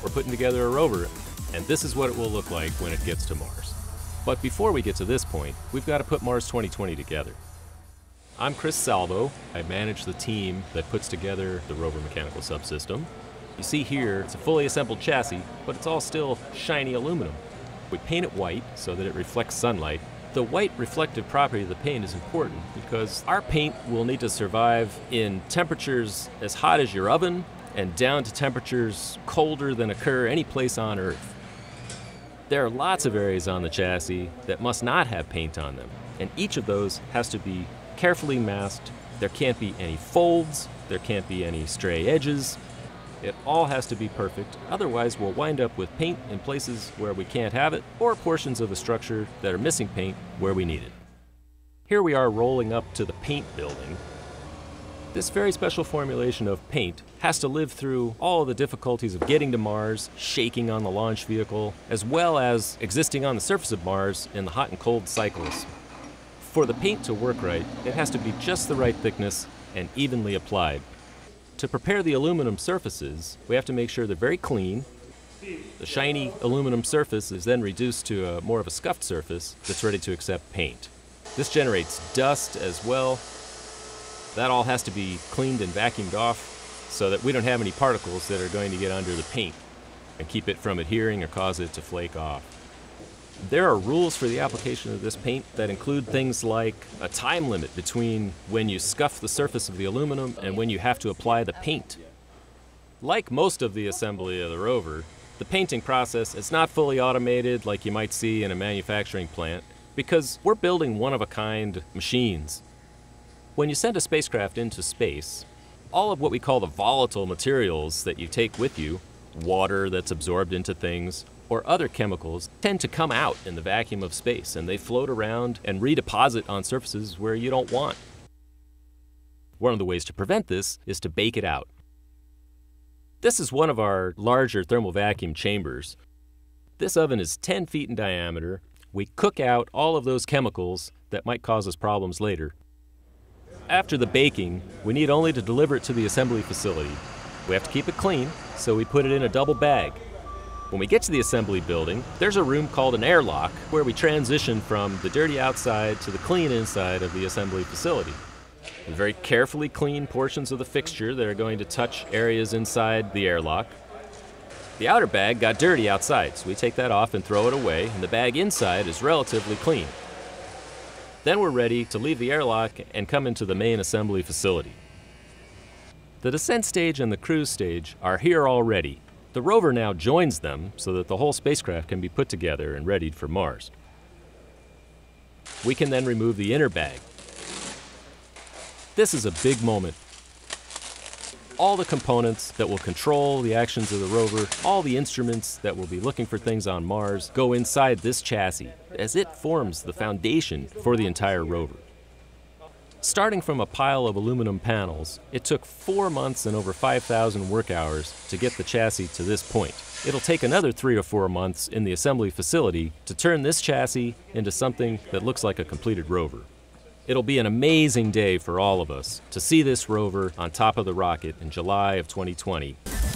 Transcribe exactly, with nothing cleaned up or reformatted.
We're putting together a rover, and this is what it will look like when it gets to Mars. But before we get to this point, we've got to put Mars twenty twenty together. I'm Chris Salvo. I manage the team that puts together the rover mechanical subsystem. You see here, it's a fully assembled chassis, but it's all still shiny aluminum. We paint it white so that it reflects sunlight. The white reflective property of the paint is important because our paint will need to survive in temperatures as hot as your oven and down to temperatures colder than occur any place on Earth. There are lots of areas on the chassis that must not have paint on them, and each of those has to be carefully masked. There can't be any folds, there can't be any stray edges. It all has to be perfect, otherwise we'll wind up with paint in places where we can't have it, or portions of the structure that are missing paint where we need it. Here we are rolling up to the paint building. This very special formulation of paint has to live through all of the difficulties of getting to Mars, shaking on the launch vehicle, as well as existing on the surface of Mars in the hot and cold cycles. For the paint to work right, it has to be just the right thickness and evenly applied. To prepare the aluminum surfaces, we have to make sure they're very clean. The shiny aluminum surface is then reduced to a, more of a scuffed surface that's ready to accept paint. This generates dust as well. That all has to be cleaned and vacuumed off so that we don't have any particles that are going to get under the paint and keep it from adhering or cause it to flake off. There are rules for the application of this paint that include things like a time limit between when you scuff the surface of the aluminum and when you have to apply the paint. Like most of the assembly of the rover, the painting process is not fully automated like you might see in a manufacturing plant because we're building one-of-a-kind machines. When you send a spacecraft into space, all of what we call the volatile materials that you take with you, water that's absorbed into things, or other chemicals, tend to come out in the vacuum of space, and they float around and redeposit on surfaces where you don't want. One of the ways to prevent this is to bake it out. This is one of our larger thermal vacuum chambers. This oven is ten feet in diameter. We cook out all of those chemicals that might cause us problems later. After the baking, we need only to deliver it to the assembly facility. We have to keep it clean, so we put it in a double bag. When we get to the assembly building, there's a room called an airlock where we transition from the dirty outside to the clean inside of the assembly facility. We very carefully clean portions of the fixture that are going to touch areas inside the airlock. The outer bag got dirty outside, so we take that off and throw it away, and the bag inside is relatively clean. Then we're ready to leave the airlock and come into the main assembly facility. The descent stage and the cruise stage are here already. The rover now joins them so that the whole spacecraft can be put together and readied for Mars. We can then remove the inner bag. This is a big moment. All the components that will control the actions of the rover, all the instruments that will be looking for things on Mars, go inside this chassis as it forms the foundation for the entire rover. Starting from a pile of aluminum panels, it took four months and over five thousand work hours to get the chassis to this point. It'll take another three to four months in the assembly facility to turn this chassis into something that looks like a completed rover. It'll be an amazing day for all of us to see this rover on top of the rocket in July of twenty twenty.